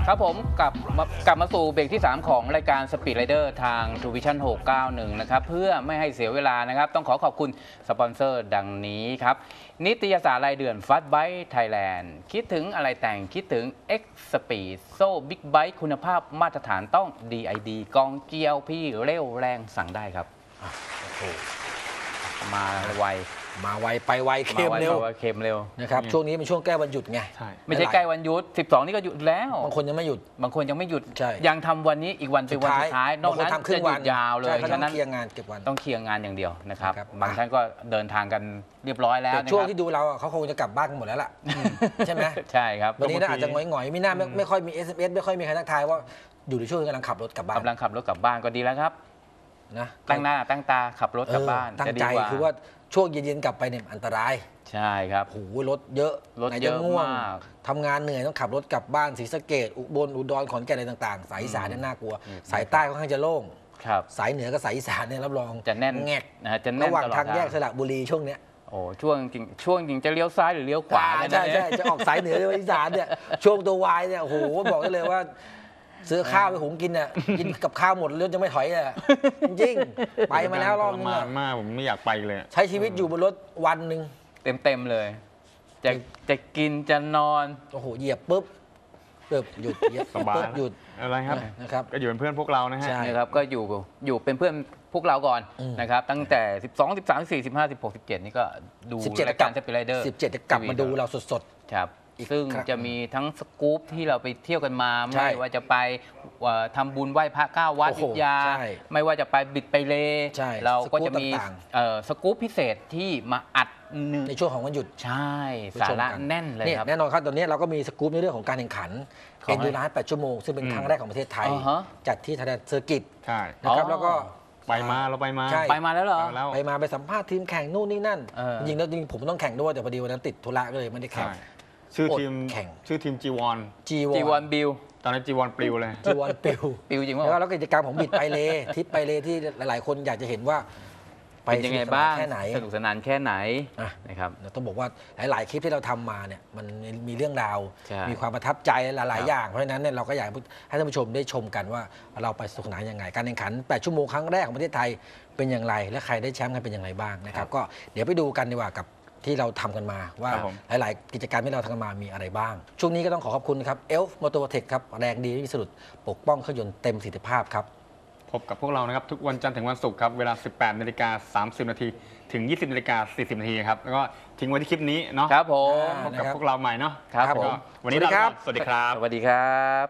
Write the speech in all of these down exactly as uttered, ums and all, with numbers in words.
ครับผมกลับมากลับมาสู่เบรกที่สามของรายการ Speed Rider ทาง True Vision หกเก้าหนึ่งนะครับเพื่อไม่ให้เสียเวลานะครับต้องขอขอบคุณสปอนเซอร์ดังนี้ครับนิตยสารรายเดือน Fast Bike Thailand คิดถึงอะไรแต่งคิดถึง X Speed โซ่ Big Bike คุณภาพมาตรฐานต้อง ดี ไอ ดี กองเกียวพี่เร็วแรงสั่งได้ครับโอ้มาไวมาไวไปไวเค็มเร็วเค็มเร็วนะครับช่วงนี้เป็นช่วงใกล้วันหยุดไงไม่ใช่ใกล้วันหยุดสิบสองนี่ก็หยุดแล้วบางคนยังไม่หยุดบางคนยังไม่หยุดใช่ยังทำวันนี้อีกวันเป็นวันสุดท้ายนอกนั้นจะหยุดยาวเลยฉะนั้นเคลียร์งานเก็บวันต้องเคลียร์งานอย่างเดียวนะครับบางท่านก็เดินทางกันเรียบร้อยแล้วแต่ช่วงที่ดูเราเขาคงจะกลับบ้านกันหมดแล้วล่ะใช่ไหมใช่ครับวันนี้อาจจะหงอยๆไม่น่าไม่ค่อยมี เอส เอ็ม เอส ไม่ค่อยมีใครทักทายว่าอยู่ในช่วงกำลังขับรถกลับบ้านกำลังขับรถกลับบ้านก็ดีแล้วครับนะตั้งหน้าตั้งตาขับรถกลับบ้านตั้งใจคือว่าช่วงเย็นๆกลับไปเนี่ยอันตรายใช่ครับโอ้โหรถเยอะรถเยอะมากทำงานเหนื่อยต้องขับรถกลับบ้านศรีสะเกษอุบลอุดรขอนแก่นอะไรต่างๆสายอีสานเนี่ยน่ากลัวสายใต้ค่อนข้างจะโล่งสายเหนือกับสายอีสานเนี่ยรับรองจะแน่นแงกนะจะแน่นระหว่างทางแยกสระบุรีช่วงเนี้ยโอ้ช่วงจริงช่วงจริงจะเลี้ยวซ้ายหรือเลี้ยวขวาใช่ใช่จะออกสายเหนือหรืออีสานเนี่ยช่วงตัววายเนี่ยโอ้โหบอกได้เลยว่าซื้อข้าวไปหุงกินอ่ะกินกับข้าวหมดแล้วจะไม่ถอยอ่ะจริงไปมาแล้วรอบนึงมากผมไม่อยากไปเลยใช้ชีวิตอยู่บนรถวันหนึ่งเต็มเต็มเลยจะจะกินจะนอนโอ้โหเหยียบปุ๊บปุ๊บหยุดเหยียบปุ๊บหยุดอะไรครับนะครับก็อยู่เป็นเพื่อนพวกเรานะฮะใช่ครับก็อยู่อยู่เป็นเพื่อนพวกเราก่อนนะครับตั้งแต่สิบสอง สิบสาม สิบสี่ สิบห้า สิบหก สิบเจ็ดนี่ก็ดูรายการ Speed Rider สิบเจ็ดจะกลับมาดูเราสดๆครับซึ่งจะมีทั้งสกู๊ปที่เราไปเที่ยวกันมาไม่ว่าจะไปทำบุญไหว้พระเก้าวัดวิทยาไม่ว่าจะไปบิดไปเลเราก็จะมีสกู๊ปพิเศษที่มาอัดในช่วงของวันหยุดใช่สาระแน่นเลยครับแน่นอนครับตอนนี้เราก็มีสกู๊ปในเรื่องของการแข่งขันเอ็นดูร้านแปดชั่วโมงซึ่งเป็นครั้งแรกของประเทศไทยจัดที่ไทยแลนด์เซอร์กิตนะครับแล้วก็ไปมาเราไปมาไปมาแล้วเหรอไปมาไปสัมภาษณ์ทีมแข่งนู่นนี่นั่นจริงแล้วจริงผมต้องแข่งด้วยแต่พอดีวันนั้นติดธุระก็เลยไม่ได้แข่งชื่อทีมแข่งชื่อทีมจีวอนจีวอนบิลตอนนั้นจีวอนปลิวเลยจีวอนปลิวปลิวจริงว่าแล้วกิจกรรมของบิดไปเลทิปไปเลที่หลายๆคนอยากจะเห็นว่าเป็นยังไงบ้างแค่ไหนสนุกสนานแค่ไหนนะครับต้องบอกว่าหลายๆคลิปที่เราทำมาเนี่ยมันมีเรื่องราวมีความประทับใจหลายๆอย่างเพราะฉะนั้นเนี่ยเราก็อยากให้ท่านผู้ชมได้ชมกันว่าเราไปสนุกสนานยังไงการแข่งขันแปดชั่วโมงครั้งแรกของประเทศไทยเป็นอย่างไรและใครได้แชมป์กันเป็นอย่างไรบ้างนะครับก็เดี๋ยวไปดูกันดีกว่ากับที่เราทำกันมาว่าหลายๆกิจกรรมที่เราทำกันมามีอะไรบ้างช่วงนี้ก็ต้องขอขอบคุณครับเอลฟ์มอเตอร์เทคครับแรงดีที่สุดปกป้องเครื่องยนต์เต็มประสิทธิภาพครับพบกับพวกเรานะครับทุกวันจันทร์ถึงวันศุกร์ครับเวลา สิบแปดนาฬิกาสามสิบนาทีถึง ยี่สิบนาฬิกาสี่สิบนาทีครับแล้วก็ทิ้งไว้ที่คลิปนี้เนาะครับผมพบกับพวกเราใหม่เนาะครับผมวันนี้ครับสวัสดีครับสวัสดีครับ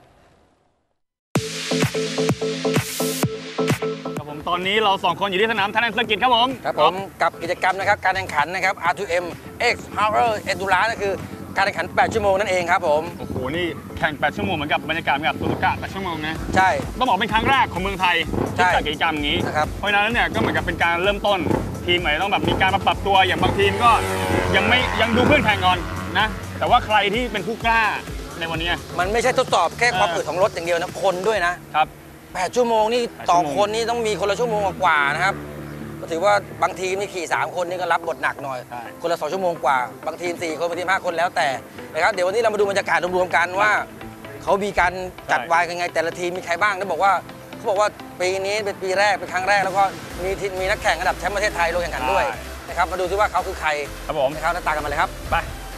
ครับผมตอนนี้เราสองคนอยู่ที่สนามไทยแลนด์เซอร์กิตครับผมครับผมกับกิจกรรมนะครับการแข่งขันนะครับ อาร์ ทู เอ็ม X Power Endurance นั่นคือการแข่งขันแปดชั่วโมงนั่นเองครับผมโอ้โหนี่แข่งแปดชั่วโมงเหมือนกับบรรยากาศเหมือนกับซูซูกะแปดชั่วโมงนะใช่ต้องบอกเป็นครั้งแรกของเมืองไทยที่จัดกิจกรรมอย่างนี้เพราะฉะนั้นเนี่ยก็เหมือนกับเป็นการเริ่มต้นทีมใหม่ต้องแบบมีการมาปรับตัวอย่างบางทีมก็ยังไม่ยังดูเพื่อนแข่งก่อนนะแต่ว่าใครที่เป็นผู้กล้าในวันนี้มันไม่ใช่ทดสอบแค่ความอึดของรถอย่างเดียวนะคนด้วยนะครับแปดชั่วโมงนี่ต่อคนนี่ต้องมีคนละชั่วโมงกว่านะครับก็ถือว่าบางทีมนี่ขี่สามคนนี่ก็รับบทหนักหน่อยคนละสองชั่วโมงกว่าบางทีมสี่คนบางทีมห้าคนแล้วแต่นะครับเดี๋ยววันนี้เรามาดูบรรยากาศรวมๆกันว่าเขามีการจัดวายกันไงแต่ละทีมมีใครบ้างเขาบอกว่าเขาบอกว่าปีนี้เป็นปีแรกเป็นครั้งแรกแล้วก็มีมีนักแข่งระดับแชมป์ประเทศไทยลงแข่งขันด้วยนะครับมาดูซิว่าเขาคือใครครับผมนะครับหน้าตากันมาเลยครับไป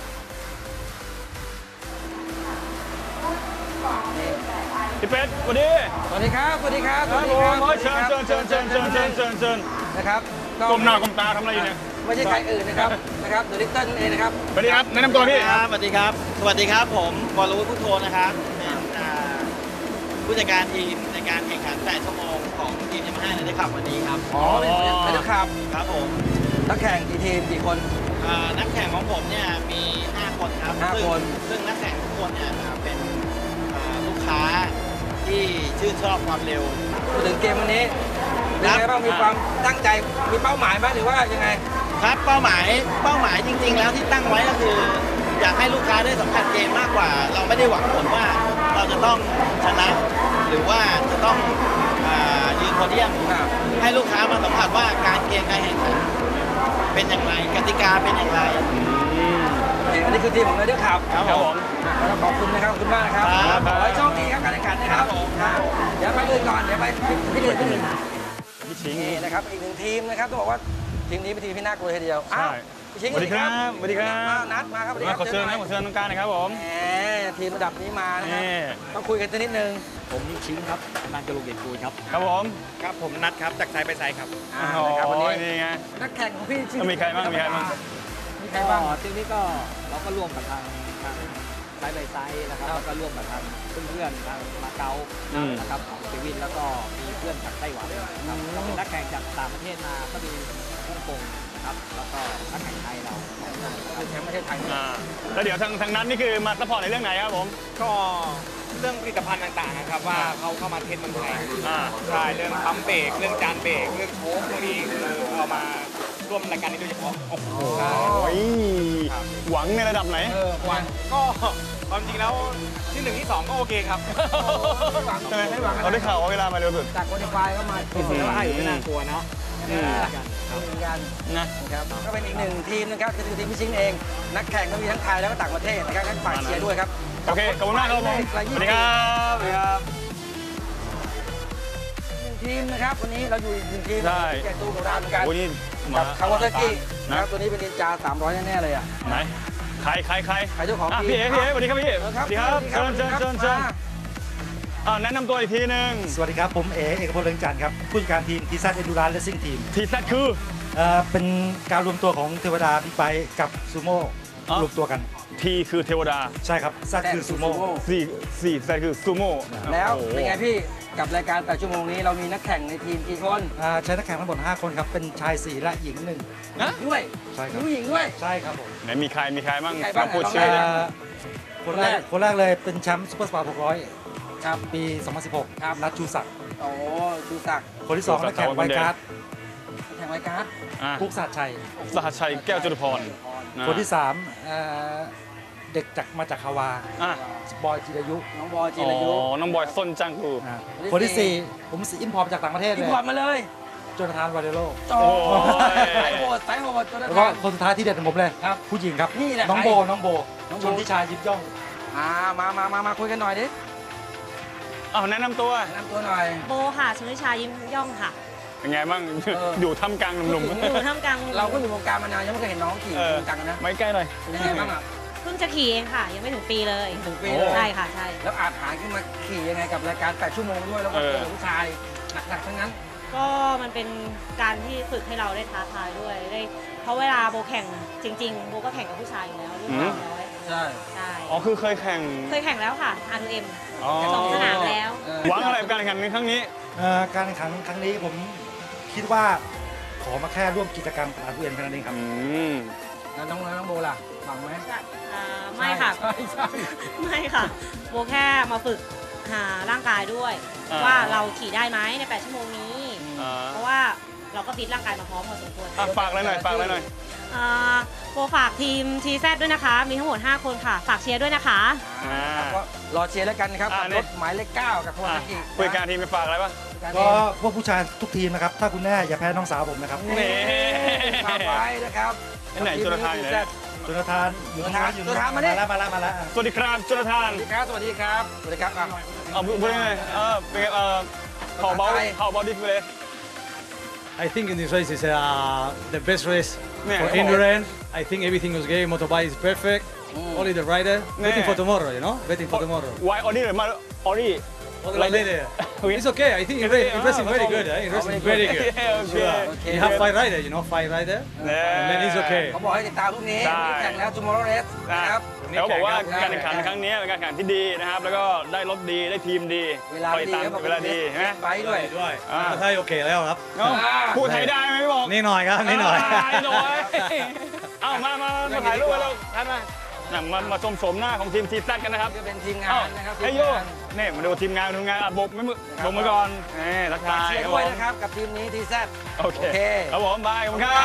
พี่เป็ดสวัสดีสวัสดีครับสวัสดีครับสวัสดีครับเชิญเชิญเชิญเชิญเชิญเชิญเชิญเชิญนะครับก้มหน้าก้มตาทำอะไรอยู่เนี่ยไม่ใช่ใครอื่นนะครับนะครับเดอะลิตเติ้ลเองนะครับสวัสดีครับแนะนำตัวพี่สวัสดีครับสวัสดีครับผมวรวุฒิพุทโธนะครับเป็นผู้จัดการทีมในการแข่งขันแปดชั่วโมงของทีมยามาฮ่าในขับวันนี้ครับอ๋อเป็นนักขับครับผมนักแข่งกี่ทีมกี่คนนักแข่งของผมเนี่ยมีห้าคนครับห้าคนซึ่งนักแข่งทุกคนเนี่ยเป็นลูกค้าที่ชื่นชอบความเร็วพูดถึงเกมวันนี้เป็นไงบ้างมีความตั้งใจมีเป้าหมายไหมหรือว่ายังไงครับเป้าหมายเป้าหมายจริงๆแล้วที่ตั้งไว้ก็คืออยากให้ลูกค้าได้สัมผัสเกมมากกว่าเราไม่ได้หวังผลว่าเราจะต้องชนะหรือว่าจะต้องยืนโพเดียมให้ลูกค้ามาสัมผัสว่าการเกมการแข่งขันเป็นอย่างไรกติกาเป็นอย่างไรอันนี้คือทีมของเราด้วยครับครับผมขอบคุณนะครับขอบคุณมากนะครับขอให้อื่นก่อนเดี๋ยวไปพี่อื่นพี่อื่นพี่ชิงนี่นะครับอีกหนึ่งทีมนะครับต้องบอกว่าทีมนี้เป็นทีมที่น่ากลัวทีเดียวอ้าวพี่ชิงสวัสดีครับสวัสดีครับมานัดมาครับสวัสดีคมารับขอเชิญนะขอเชิญตรงกลางหนะครับผมแหมทีมระดับนี้มานะครับนี่ต้องคุยกันสักนิดนึงผมชิงครับนางจรุงเกียรติกูลครับครับผมครับผมนัดครับจากไซไปไซครับอ่าโอ้นะครับวันนี้ยนี่ไงนักแข่งของพี่ชื่อมีใครบ้างมีใครบ้างมีใครบ้างทีนี้ก็เราก็ร่วมกับทางทางไซด์บายไซด์นะครับแล้วก็ร่วมกับทางเพื่อนๆทางมาเก๊าอืมนะครับของเควินแล้วก็มีเพื่อนจากไต้หวันนะครับก็เป็นนักแข่งจากต่างประเทศมาก็มีฮ่องกงนะครับแล้วก็นักแข่งไทยเราเป็นแชมป์ประเทศไทยอ่าแล้วเดี๋ยวทางทางนั้นนี่คือมาซัพพอร์ตในเรื่องไหนครับผมก็เรื่องผลิตภัณฑ์ต่างๆนะครับว่าเขาเข้ามาเทสเมืองไทยอ่าใช่เรื่องปั๊มเบรกเรื่องจานเบรกเรื่องโชคพวกนี้คือเอามาร่วมรายการนี้โดยเฉพาะโอ้โหหวังในระดับไหนเออวันก็ความจริงแล้วที่หนึ่งที่สองก็โอเคครับใช่ไหมเราได้ข่าวว่าเวลามาเร็วสุดจากโคดิฟายก็มาอืมแต่ว่าให้อยู่ไม่น่ากลัวเนาะอืมเหมือนกันนะนะครับก็เป็นอีกหนึ่งทีมนะครับคือทีมพิชิงเอง นักแข่งก็มีทั้งไทยแล้วก็ต่างประเทศนะครับงั้นฝากเชียร์ด้วยครับโอเคขอบคุณมากครับผมสวัสดีครับสวัสดีครับหนึ่งทีมนะครับวันนี้เราอยู่อีกหนึ่งทีมใช่แก่ตูของเราเหมือนกันโอ้ยนี่กัมาบคาวาซากินะนะครับตัวนี้เป็นนินจาสามร้อยแน่ๆเลยอ่ะไหนใครใครใครใครเจ้าของอ่ะทีมพี่เอ๋พี่เอ๋สวัสดีครับพี่เออสวัสดีครับเชิญเชิญเชิญเชิญมาอ่าแนะนำตัวอีกทีหนึ่งสวัสดีครับ ผมเอเอกพลเรืองจันทร์ครับผู้จัดการทีมทีซัสเอ็นดูรานเลสซิ่งทีมทีแซดคือเป็นการรวมตัวของเทวดาบิ๊กไบค์กับซูโม่อ๋อรวมตัวกันทีคือเทวดาใช่ครับซัสคือซูโม่สี่สี่แซดคือซูโม่แล้วโอ้โหเป็นไงพี่กับรายการแปดชั่วโมงนี้เรามีนักแข่งในทีมกี่คนอ่าใช้นักแข่งทั้งหมดห้าคนครับ เป็นชายสี่และหญิงหนึ่งนะด้วยใช่ครับมีผู้หญิงด้วยใช่ครับผมไหนมีใครมีใครบ้างมีใครบ้างมาพูดชื่อเลยอ่าคนแรกคนแรกเลยเป็นแชมป์ซูเปอร์สปอร์ตหกร้อยครับปี สองพันสิบหกครับนัดชูศักดิ์โอ้ชูศักดิ์คนที่สองนักแข่งไวการ์ดแข่งรายการอ่ะกุ๊กศาสชัยสหัสชัยแก้วจตุพรนะคนที่สามเอ่อเด็กจากมาจากฮาวาอ่ะบอยจิรายุน้องบอลจิอ๋รายุอน้องบอยส้นจังกูอ่าคนที่สี่ผมสีอินพอร์ตจากต่างประเทศอิเลนยพอร์ตมาเลยโจนาธานวาเดโลโอ้โอ้ยสายโหดสายโหดจนแล้วกก็ระทั่งคนสุดท้ายที่เด็ดของผมเลยครับผู้หญิงครับนี่แหละน้องใครโบน้องโบน้องโบชนทิชายิบย่องอ่ามามามามาคุยกันหน่อยดิอ้าวแนะนำตัวแนะนำตัวหน่อยโบค่ะชนิชายิ้มย่องค่ะเป็นไงบ้างเอออยู่ท่ามกลางหนุ่มอยู่ท่ามกลางเราก็อยู่วงการมานานยังไม่เคยเห็นน้องขี่เออจริงจังนะๆไม่ใกล้หน่อยเป็นยังไงบ้างอ่ะเพิ่งจะขี่เองค่ะ ยังไม่ถึงปีเลยถึงปีโอ้เลยใช่ค่ะใช่แล้วอาจหาขึ้นมาขี่ยังไงกับรายการแปดชั่วโมงด้วยแล้วก็เออเจอผู้ชายหนักๆทั้งนั้นก็มันเป็นการที่ฝึกให้เราได้ท้าทายด้วยได้เพราะเวลาโบแข่งจริง ๆ โบก็แข่งกับผู้ชายอยู่แล้วรุ่นสามร้อยใช่ใช่อ๋อคือเคยแข่งเคยแข่งแล้วค่ะ อาร์ ทู เอ็มอ๋อสองสนามแล้วเออหวังอะไรกับการแข่งขันในครั้งนี้เอ่อการแข่งขันครั้งนี้ผมคิดว่าขอมาแค่ร่วมกิจกรรมกับอาร์เอ็นแค่นั้นเองครับอืมแล้วน้องน้องโบล่ะหวังไหมอ่าไม่ค่ะใช่ใช่ไม่ค่ะ โบแค่มาฝึกหาร่างกายด้วยอ่าว่าเราขี่ได้ไหมในแปดชั่วโมงนี้อ่าเพราะว่าเราก็ฟิตร่างกายมาพร้อมพอสมควรอ่ะฝากอะไรหน่อยฝากอะไรหน่อยอ่าโบฝากทีม ที แซด ด้วยนะคะ มีทั้งหมด ห้า คนค่ะ ฝากเชียร์ด้วยนะคะอ่าก็รอเชียร์แล้วกันนะครับอ่ากับนี่รถหมายเลขเก้ากับโคอ่ะตากิผู้จัดการทีมไปฝากอะไรปะก็พวกผู้ชายทุกทีมนะครับ ถ้าคุณแน่อย่าแพ้น้องสาวผมนะครับนี่ฝากไว้นะครับที่ไหนจุลธานอยู่ไหนจุลธานอยู่ตรงนั้นอยู่จุลธานมาดิแล้วมาแล้วมาแล้วสวัสดีครับจุลธานสวัสดีครับ สวัสดีครับ สวัสดีครับอ่ะเอาพูดยังไงเออเป็นไงเออ how about how about this race I think in this race is uh, the best race Yeah. for endurance. I think everything was great. Motorbike is perfect. Only the rider. Waiting Yeah. for tomorrow, you know. Waiting for tomorrow. why only หรือมา only Only like that. Okay. It's okay. I think in race, in racing very good. Eh? In racing very good. Yeah, okay. Sure. You have five rider, you know, five rider. And then it's okay. เขาบอกให้ติดตามพรุ่งนี้ใช่แข่งแล้ว tomorrow race นะครับแล้วบอกว่าแข่งการแข่งขันครั้งนี้เป็นการแข่งขันที่ดีนะครับ แล้วก็ได้รถดีได้ทีมดีเวลาคอยดีตามครับบอกเวลาดีใช่ไหมไปด้วยด้วยอ่าไทยโอเคแล้วครับเอ้าพูดไทยได้ไหมพี่บอกนี่หน่อยครับนี่หน่อยานิดหน่อยเอามามามาถ่ายรูปกันแล้วท่านมาน่ะมามาชมโฉมหน้าของทีมทีแซดกันนะครับก็เป็นทีมงาเอ้านนะครับเฮ้ยโยนี่มาดูทีมงานดูงานอ่ะบกไม่มือครับบกมือก่อนนี่ทักทายเชียร์ครับด้วยผมนะครับกับทีมนี้ทีแซดโอเคโอเคครับผมบายขอบคุณครับ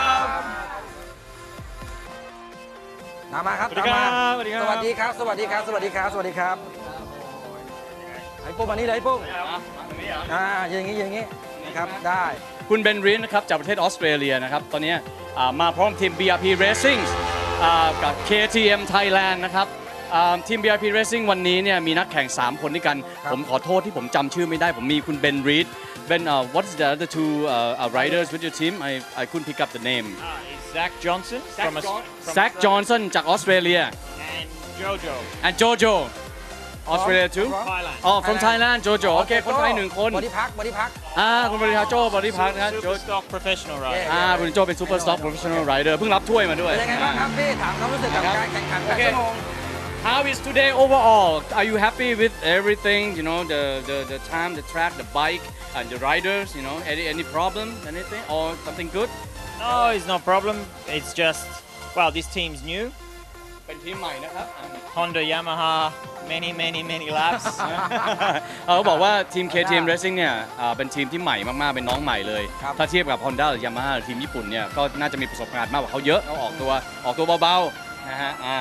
ตามมาครับสวัสดีตามคมารับสวัสดีครับสวัสดีครับ สวัสดีครับ สวัสดีครับ สวัสดีครับไอ้ปุ้มมานี่เลยไอ้ปุ้มอ่าอย่างงี้อย่างงี้นะครับได้คุณเบนรินนะครับจากประเทศออสเตรเลียนะครับตอนนี้อ่ามาพร้อมทีม บี อาร์ พี Racing อ่ากับ เค ที เอ็ม Thailand นะครับทีม บี อาร์ พี Racing วันนี้เนี่ยมีนักแข่งสามคนด้วยกันผมขอโทษที่ผมจำชื่อไม่ได้ผมมีคุณเบนรีดเบน what's the other two uh, riders with your team I I couldn't pick up the name Zach Johnson from Zach Johnson จากออสเตรเลีย and Jojo and Jojo Australia too Thailand อ๋อ from Thailand Jojo โอเคคนไทยหนึ่งคนบอดี้พักบอดี้พักอ่าคุณบริหารโจบริพักนะโจ Super Stock Professional rider อ่าคุณโจเป็น Super Stock Professional Rider เพิ่งรับถ้วยมาด้วยเป็นยังไงบ้างครับพี่ถามความรู้สึกกับการแข่งขันแปดชั่วโมง How is today overall? Are you happy with everything? You know, the, the, the time, the track, the bike, and the riders? You know, any any problem, anything, or something good? No, it's no problem. It's just, well, this team's new. เป็นทีมใหม่นะครับ Honda, Yamaha, many, many, many laps. เขาบอกว่าทีม เค ที เอ็ม Racing เนี่ยอ่าเป็นทีมที่ใหม่มากๆเป็นน้องใหม่เลย ถ้าเทียบกับ Honda หรือ Yamaha หรือทีมญี่ปุ่นเนี่ยก็น่าจะมีประสบการณ์มากกว่าเขาเยอะเขาออกตัวออกตัวเบาๆนะฮะอ่า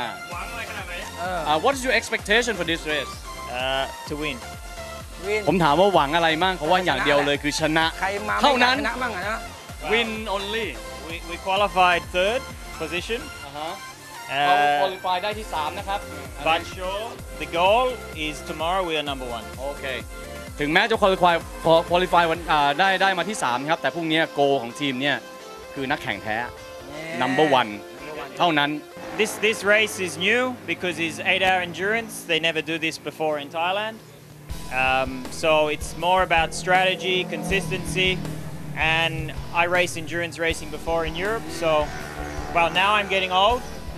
Uh, what is your expectation for this race? Uh, to win. ผมถามว่าหวังอะไรมั่งเขาว่าอย่างเดียวเลยคือชนะใครมาเท่านั้นชนะมั่งอะนะ Win only. We, we qualified third position. อ่าฮะ Uh, เขา qualify ได้ที่สามนะครับ but the goal is tomorrow we are number one. โอเคถึงแม้จะ qualify qualify วันอ่าได้ได้มาที่สามครับแต่พรุ่งนี้โกของทีมเนี่ยคือนักแข่งแท้ number one เท่านั้น This this race is new because it's eight-hour endurance. They never do this before in Thailand. Um, so it's more about strategy, consistency, and I raced endurance racing before in Europe. So, well, now I'm getting old,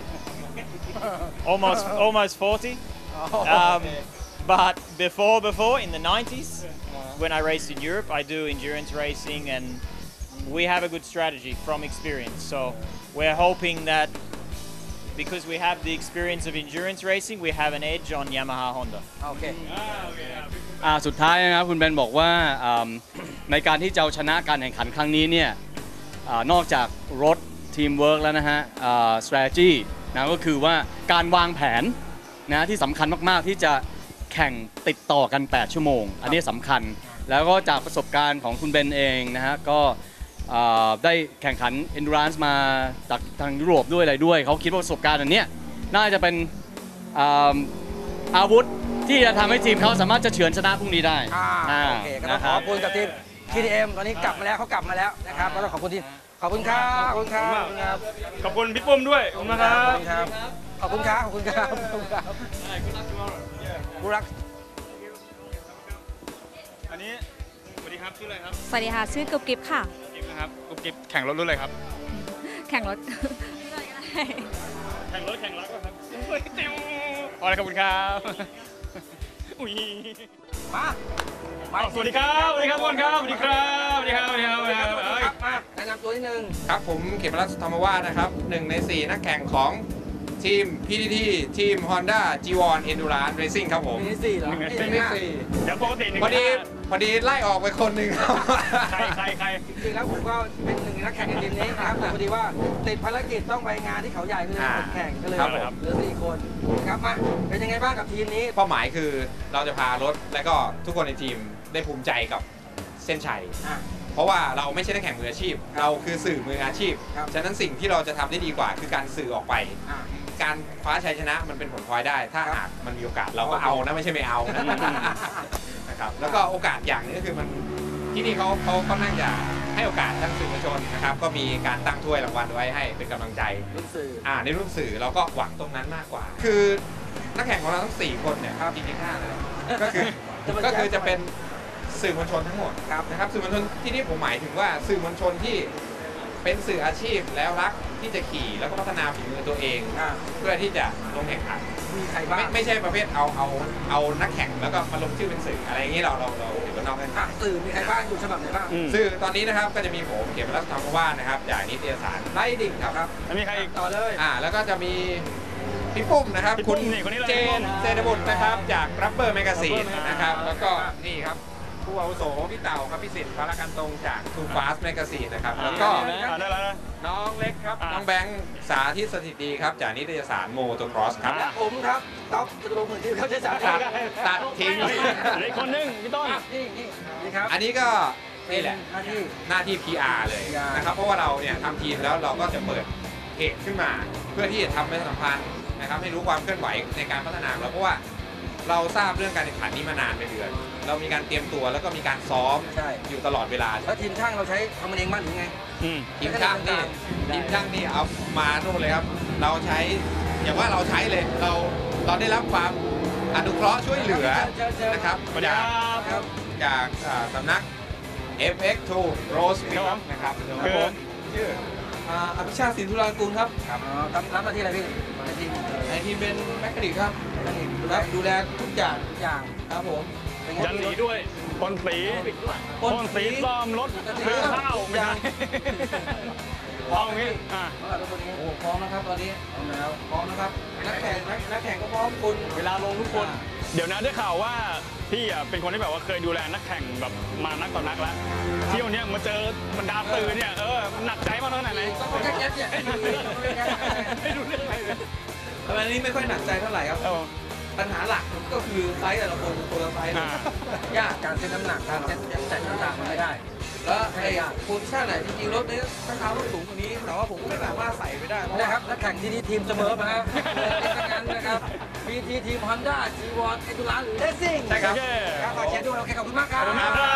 almost almost forty. Um, but before before in the nineties, when I raced in Europe, I do endurance racing, and we have a good strategy from experience. So we're hoping that. Because we have the experience of endurance racing, we have an edge on Yamaha Honda. โอเคอ่าสุดท้ายนะครับคุณเบนบอกว่าอ่าในการที่จะเอาชนะการแข่งขันครั้งนี้เนี่ยอานอกจากรถทีมเวิร์กแล้วนะฮะอ่า strategy นะก็คือว่าการวางแผนนะที่สำคัญมากๆที่จะแข่งติดต่อกันแปดชั่วโมงอันนี้สำคัญแล้วก็จากประสบการณ์ของคุณเบนเองนะฮะก็ได้แข่งขัน endurance มาจากทางยุโรปด้วยอะไรด้วยเขาคิดว่าประสบการณ์อันเนี้ยน่าจะเป็นอาวุธที่จะทำให้ทีมเขาสามารถจะเฉือนชนะพรุ่งนี้ได้อ่าโอเคก็ต้องขอบคุณกับทีม เค ที เอ็ม ตอนนี้กลับมาแล้วเขากลับมาแล้วนะครับก็ต้องขอบคุณที่ขอบคุณครับขอบคุณครับขอบคุณพี่ปุ้มด้วยขอบคุณนะครับขอบคุณครับขอบคุณครับขอบคุณครับผู้รักอันนี้สวัสดีครับชื่ออะไรครับสวัสดีค่ะชื่อกุ๊บกิ๊บค่ะกิ๊บนะครับกุ๊บกิ๊บแข่งรถรุ่นอะไรครับแข่งรถแข่งรถแข่งรักครับติวพอแล้วขอบคุณครับอุ้ยมาสวัสดีครับสวัสดีครับทุกคนครับสวัสดีครับสวัสดีครับสวัสดีครับสวัสดีครับมาแนะนำตัวนิดนึงครับผมเขมรัตน์ ธรรมวาทนะครับหนึ่งในสี่นักแข่งของทีม พี ที ที ทีม Honda จี วัน Endurance Racing ครับผมหนึ่งในสี่เหรอหนึ่งในสี่เดี๋ยวปกติหนึ่งพอดีพอดีไล่ออกไปคนหนึ่งครับใครใครใครจริงๆแล้วผมก็เป็นหนึ่งในนักแข่งในทีมนี้นะครับแต่พอดีว่าติดภารกิจต้องไปงานที่เขาใหญ่ก็เลยอดแข่งก็เลยเหลือสี่คนครับมาเป็นยังไงบ้างกับทีมนี้เป้าหมายคือเราจะพารถและก็ทุกคนในทีมได้ภูมิใจกับเส้นชัยเพราะว่าเราไม่ใช่นักแข่งมืออาชีพเราคือสื่อมืออาชีพฉะนั้นสิ่งที่เราจะทำได้ดีกว่าคือการสื่อออกไปการคว้าชัยชนะมันเป็นผลพลอยได้ถ้าหากมันมีโอกาสเราก็เอานะไม่ใช่ไม่เอานะครับแล้วก็โอกาสอย่างนึงก็คือมันที่นี่เขาเขาค่อนข้างจะให้โอกาสทั้งสื่อมวลชนนะครับก็มีการตั้งถ้วยรางวัลไว้ให้เป็นกำลังใจรุ่นสื่ออ่าในรุ่นสื่อเราก็หวังตรงนั้นมากกว่าคือนักแข่งของเราทั้งสี่คนเนี่ยจริงๆห้าเลยก็คือก็คือจะเป็นสื่อมวลชนทั้งหมดนะครับสื่อมวลชนที่นี่ผมหมายถึงว่าสื่อมวลชนที่เป็นสื่ออาชีพแล้วรักที่จะขี่แล้วก็พัฒนาฝีมือตัวเองเพื่อที่จะลงแข่งขันมีใครบ้างไม่ใช่ประเภทเอาเอาเอานักแข่งแล้วก็มาลงชื่อเป็นสื่ออะไรอย่างนี้เราเราเราถือว่านอกกันสื่อมีใครบ้างอยู่ฉบับไหนบ้างสื่อตอนนี้นะครับก็จะมีผมเขมรัตน์ ธรรมวาทนะครับจากนิตยสารไล่ดิ่งครับแล้วมีใครอีกต่อเลยอ่าแล้วก็จะมีพี่ปุ้มนะครับคุณเจนเซนบุตรนะครับจากรับเบอร์แมกาซีนนะครับแล้วก็นี่ครับผู้อาวุโสพี่เต่าครับพี่สิทธิ์พารากันตรงจาก Too Fast Magazine นะครับแล้วก็น้องเล็กครับน้องแบงค์สาธิตสถิติครับจากนิตยสารโมโตครอสครับผมครับต๊อกจะลงมือที่เขาใช้สารตัดทิ้งอีกคนนึงพี่ต้นนี่นี่ครับอันนี้ก็นี่แหละหน้าที่หน้าที่ พี อาร์ เลยนะครับเพราะว่าเราเนี่ยทำทีมแล้วเราก็จะเปิดเพจขึ้นมาเพื่อที่จะทำประชาสัมพันธ์นนะครับให้รู้ความเคลื่อนไหวในการพัฒนาแล้วเพราะว่าเราทราบเรื่องการแข่งขันนี้มานานเป็นเดือนเรามีการเตรียมตัวแล้วก็มีการซ้อมอยู่ตลอดเวลาแล้วทีมช่างเราใช้ทำมันเองบ้างหรือไงทีมช่างนี่ทีมช่างนี่เอามาโน่นเลยครับเราใช้อย่างว่าเราใช้เลยเราเราได้รับความอนุเคราะห์ช่วยเหลือนะครับจากจากสำนัก เอฟ เอ็กซ์ ทู Rose นะครับผมชื่ออภิชาติสินธุรากูลครับครับรับหน้าที่อะไรพี่ในทีมในทีมเป็นแมคคานิกครับครับดูแลทุกอย่างทุกอย่างครับผมยันสีด้วยพ่นสีพ่นสีซ่อมรถซื้อข้าวไม่ใช่เอาอย่างนี้อ่ะโอ้พร้อมนะครับตอนนี้พร้อมแล้วพร้อมนะครับนักแข่งนักแข่งก็พร้อมคุณเวลาลงทุกคนเดี๋ยวนะได้ข่าวว่าพี่อ่ะเป็นคนที่แบบว่าเคยดูแลนักแข่งแบบมานักต่อนักแล้วที่วันนี้มาเจอบรรดาสื่อเนี่ยเออหนักใจมากขนาดไหนไม่รู้เรื่องอะไรเลยทำไมนี้ไม่ค่อยหนักใจเท่าไหร่ครับปัญหาหลักก็คือไซส์แต่ละคนคนละไซส์ยากการเซ็ตน้ำหนักการเซ็ตเซ็ตต่างๆมันไม่ได้แล้วไอ้โพซิชั่นไหนจริงๆรถนี้ถ้าเขาสูงกว่านี้แต่ว่าผมก็ไม่สามารถใส่ไปได้นะครับนักแข่งที่นี่ทีมเสมอมาฮะนะครับพีทีทีมฮอนด้าจีวอนเอตูรันเลสซิ่งใช่ครับครับขอเชียร์ด้วยโอเคขอบคุณมากครับ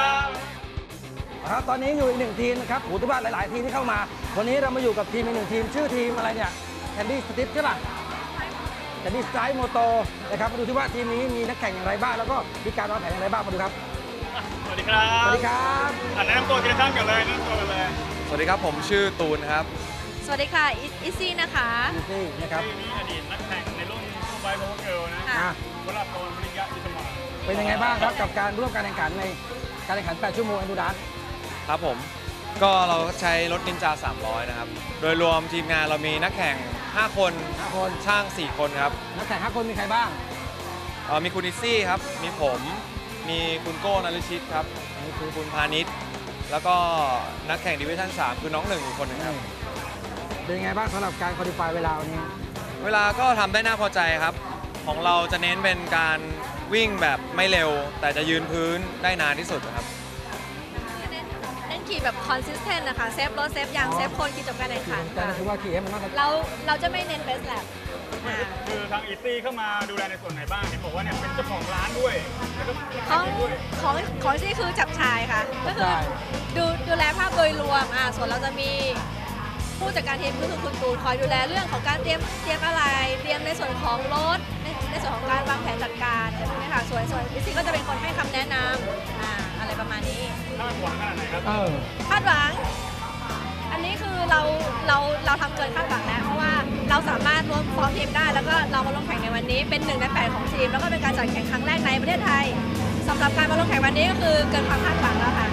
ครับตอนนี้อยู่อีกหนึ่งทีมนะครับหูทุกบ้านหลายๆทีมที่เข้ามาวันนี้เรามาอยู่กับทีมอีกหนึ่งทีมชื่อทีมอะไรเนี่ยแคนดี้สติ๊ปใช่ป่ะแคนดี้สไตล์โมโตนะครับมาดูที่ว่าทีมนี้มีนักแข่งอย่างไรบ้างแล้วก็มีการวางแผนอย่างไรบ้างมาดูครับสวัสดีครับสวัสดีครับอันแนะนำตัวทีละท่านกันเลยแนะนำตัวกันเลยสวัสดีครับผมชื่อตูนครับสวัสดีค่ะอิซี่นะคะอิซี่นะครับนี่อดีตนักแข่งในรุ่นซูไบโพเกิลนะวราพรปริยะจิตมาเป็นยังไงบ้างครับกับการร่วมการแข่งขันในการแข่งขันแปดชั่วโมงเอนดูรันครับผมก็เราใช้รถนินจาสามร้อยนะครับโดยรวมทีมงานเรามีนักแข่งห้าคนห้าคนช่างสี่คนครับนักแข่งห้าคนมีใครบ้างเออมีคุณอิซี่ครับมีผมมีคุณโก้นฤชิตครับมีคุณคุณพาณิชย์แล้วก็นักแข่งดิวิชั่นสามคือน้องหนึ่งอีกคนหนึ่งครับเป็นยังไงบ้างสำหรับการคอลิฟายเวลาวันนี้เวลาก็ทำได้น่าพอใจครับของเราจะเน้นเป็นการวิ่งแบบไม่เร็วแต่จะยืนพื้นได้นานที่สุดครับเน้นขี่แบบคอนสิสเทนต์นะคะเซฟรถเซฟยางเซฟคนขี่จบการแข่งขันแต่คือว่าขี่ให้มันน่าเราเราจะไม่เน้นเบสแลปคือทางอีซี่เข้ามาดูแลในส่วนไหนบ้างเห็นบอกว่าเนี่ยเป็นเจ้าของร้านด้วยของของของซี่คือจับชายค่ะก็คือดูดูแลภาพโดยรวมอ่าส่วนเราจะมีผู้จัดการทีมก็คือคุณตูนคอยดูแลเรื่องของการเตรียมเตรียมอะไรเตรียมในส่วนของรถในในส่วนของการวางแผนจัดการอะไรพวกนี้ค่ะส่วนส่วนอีซี่ก็จะเป็นคนให้คำแนะนำอ่าอะไรประมาณนี้คาดหวังขนาดไหนครับคาดหวังอันนี้คือเราเราเราทำเกินคาดหวังแล้วเพราะว่าเราสามารถรวมฟอร์มทีมได้แล้วก็เรามาลงแข่งในวันนี้เป็นหนึ่งในแปดของทีมแล้วก็เป็นการจัดแข่งครั้งแรกในประเทศไทยสำหรับการมาลงแข่งวันนี้ก็คือเกินความคาดหวังแล้วค่ะ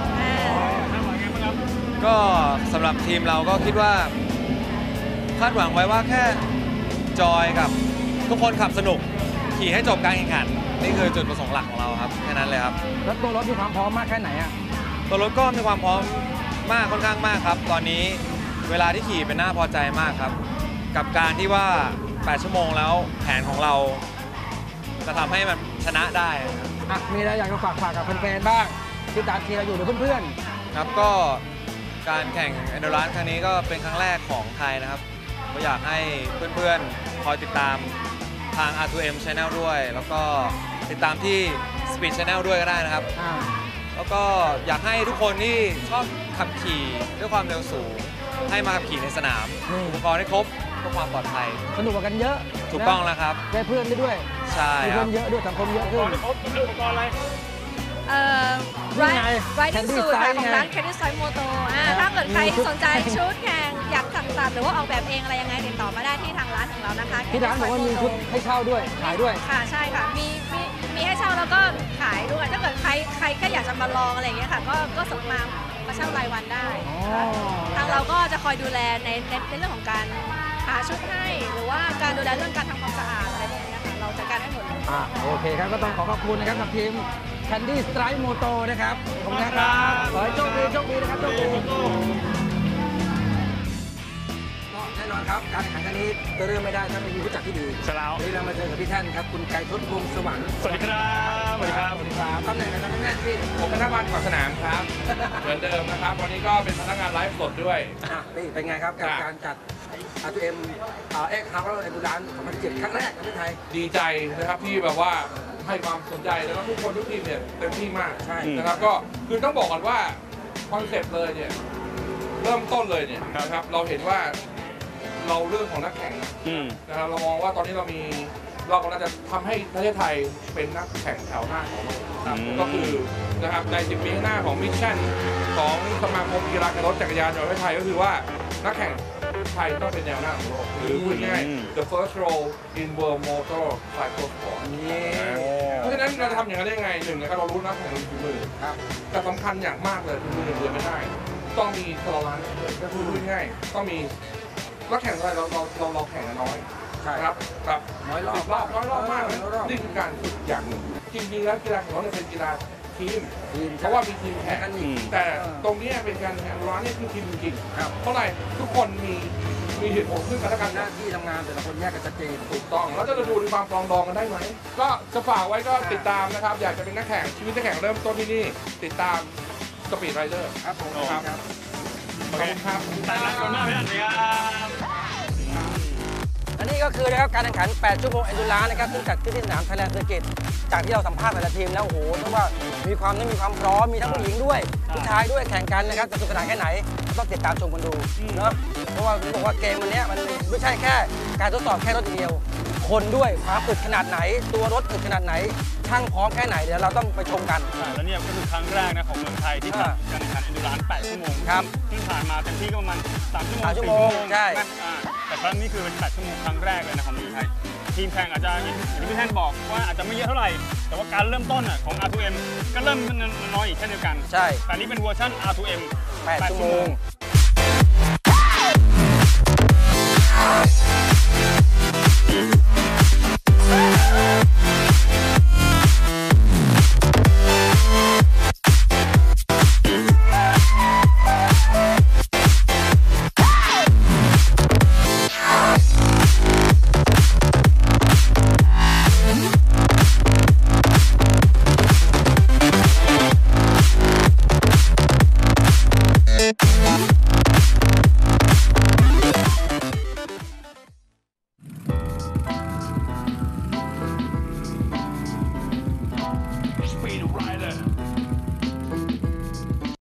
ก็สำหรับทีมเราก็คิดว่าคาดหวังไว้ว่าแค่จอยกับทุกคนขับสนุกขี่ให้จบการแข่งขันนี่คือจุดประสงค์หลักของเราครับแค่นั้นเลยครับแล้วตัวรถมีความพร้อมมากแค่ไหนอ่ะตัวรถก็มีความพร้อมมากค่อนข้างมากครับตอนนี้เวลาที่ขี่เป็นน่าพอใจมากครับกับการที่ว่าแปดชั่วโมงแล้วแผนของเราจะทำให้มันชนะได้อ่ะมีอะไรอยากจะฝากฝากกับแฟนๆบ้างที่ตามเชียร์อยู่หรือเพื่อนๆครับก็การแข่งเอนดูรันซ์ครั้งนี้ก็เป็นครั้งแรกของไทยนะครับก็อยากให้เพื่อนๆคอยติดตามทาง อาร์ ทู เอ็ม Channel ด้วยแล้วก็ติดตามที่ Speed Channel ด้วยก็ได้นะครับแล้วก็อยากให้ทุกคนที่ชอบขับขี่ด้วยความเร็วสูงให้มาขับขี่ในสนามอุปกรณ์ให้ครบเพื่อความปลอดภัยสนุกกันเยอะถูกต้องแล้วครับได้เพื่อนได้ด้วยใช่มีเพื่อนเยอะด้วยสังคมเยอะขึ้นอุปกรณ์อะไรเอ่อ riding suit ของร้าน Candy Style Moto ถ้าเกิดใครสนใจชุดแข่งอยากสั่งตัดหรือว่าออกแบบเองอะไรยังไงติดต่อมาได้ที่ทางร้านของเรานะคะที่ร้านบอกว่ามีชุดให้เช่าด้วยขายด้วยค่ะใช่ค่ะมีมีมีให้เช่าแล้วก็ขายด้วยถ้าเกิดใครใครแค่อยากจะมาลองอะไรอย่างเงี้ยค่ะก็ก็สามารถมาเช่ารายวันได้ทางเราก็จะคอยดูแลในในเรื่องของการหาชุดให้หรือว่าการดูแลเรื่องการทำความสะอาดอะไรพวกนี้ค่ะเราจัดการให้หมดเลยอ่าโอเคครับก็ต้องขอขอบคุณนะครับกับทีมCandy Style Moto นะครับขอบคุณครับขอให้โชคดีโชคดีนะครับโชคดีแน่นอนครับการแข่งขันครั้งนี้จะเริ่มไม่ได้ถ้าไม่มีผู้จัดที่ดีใช่แล้ววันนี้เรามาเจอกับพี่แท่นครับคุณไกรทศวงศ์สวรรค์สวัสดีครับสวัสดีครับสวัสดีครับตำแหน่งอะไรตำแหน่งพี่ผมพนักงานขวางสนามครับเหมือนเดิมนะครับวันนี้ก็เป็นพนักงานไลฟ์สดด้วยพี่เป็นไงครับกับการจัดอาร์ ทู เอ็ม เอ็กซ์ Harbour Endurance สองพันเจ็ดครั้งแรกในประเทศไทยดีใจนะครับที่แบบว่าให้ความสนใจแล้วก็ทุกคนทุกทีมเนี่ยเต็มที่มากใช่นะครับก็คือต้องบอกก่อนว่าคอนเซ็ปต์เลยเนี่ยเริ่มต้นเลยเนี่ยนะครับเราเห็นว่าเราเรื่องของนักแข่งนะครับเรามองว่าตอนนี้เรามีเรากำลังจะทำให้ประเทศไทยเป็นนักแข่งแถวหน้าของโลกครับก็คือนะครับในสิบปีข้างหน้าของมิชชั่นของสมาคมกีฬาแข่งรถจักรยานแห่งประเทศไทยก็คือว่านักแข่งไทยต้องเป็นแนวหน้าของโลกหรือพูดง่าย the first role in world motor cycle sport เพราะฉะนั้นเราจะทำอย่างนั้นได้ไงหนึ่งนะครับเรารู้นักแข่งมีฝีมือแต่สำคัญอย่างมากเลยฝีมืออย่างเดียวไม่ได้ต้องมีตลาดก็คือพูดง่ายต้องมีนักแข่งอะไรเราเราเราเราแข่งกันน้อยครับแบบน้อยรอบน้อยรอบมากเลยนี่คือการฝึกอย่างหนึ่งจริงๆแล้วกีฬาแข่งรถเป็นกีฬาทีมเพราะว่ามีทีมแข่งกันแต่ตรงนี้เป็นการแข่งร้านนี่คือทีมจริงๆเพราะอะไรทุกคนมีมีเหตุผลขึ้นกันและกันหน้าที่ทำงานแต่ละคนแยกกันชัดเจนถูกต้องแล้วจะดูในความปรองดองกันได้ไหมก็จะฝากไว้ก็ติดตามนะครับอยากจะเป็นนักแข่งชีวิตนักแข่งเริ่มต้นที่นี่ติดตามสปีดไรเดอร์ครับผมครับโอเคครับขอบคุณมากพี่อันครับและนี่ก็คือนะครับการแข่งขัน แปด ชั่วโมง Endurance นะครับซึ่งจัดขึ้นที่สนาม Thailand Circuit จากที่เราสัมภาษณ์แต่ละทีมแล้วโอ้โหต้องว่ามีความต้องมีความพร้อมมีทั้งผู้หญิงด้วยผู้ชายด้วยแข่งกันนะครับจะสนุกสนานแค่ไหนต้องติดตามชมกันดูเนาะเพราะว่าผมบอกว่าเกมวันนี้มันไม่ใช่แค่การทดสอบแค่รถอย่างเดียวคนด้วยความอึดขนาดไหนตัวรถอึดขนาดไหนช่างพร้อมแค่ไหนเดี๋ยวเราต้องไปชมกันแล้วเนี่ยก็คือครั้งแรกนะของเมืองไทยที่จัดการแข่งขัน Endurance แปด ชั่วโมงครับซึ่งผ่านมาเต็มที่ก็ประมาณสามชั่วโมงสามชั่วโมงใช่แต่ครั้งนี้คือเป็นแปดชั่วโมงครั้งแรกเลยนะของเมืองไทยทีมแข่งอาจจะอย่างที่พี่แท่นบอกว่าอาจจะไม่เยอะเท่าไหร่แต่ว่าการเริ่มต้นของ อาร์ ทู เอ็ม ก็เริ่มน้อยอีกเช่นเดียวกันใช่แต่นี้เป็นเวอร์ชัน อาร์ ทู เอ็มแปด ชั่วโมง